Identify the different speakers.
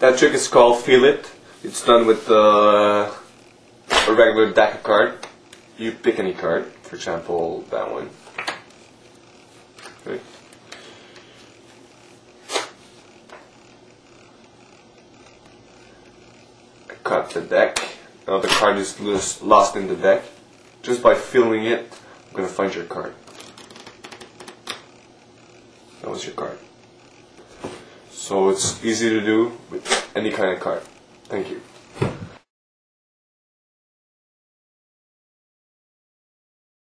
Speaker 1: That trick is called Feel It. It's done with a regular deck of card. You pick any card, for example, that one. Okay. I cut the deck. Now the card is lost in the deck. Just by feeling it, I'm going to find your card. That was your card. So it's easy to do with any kind of card. Thank you.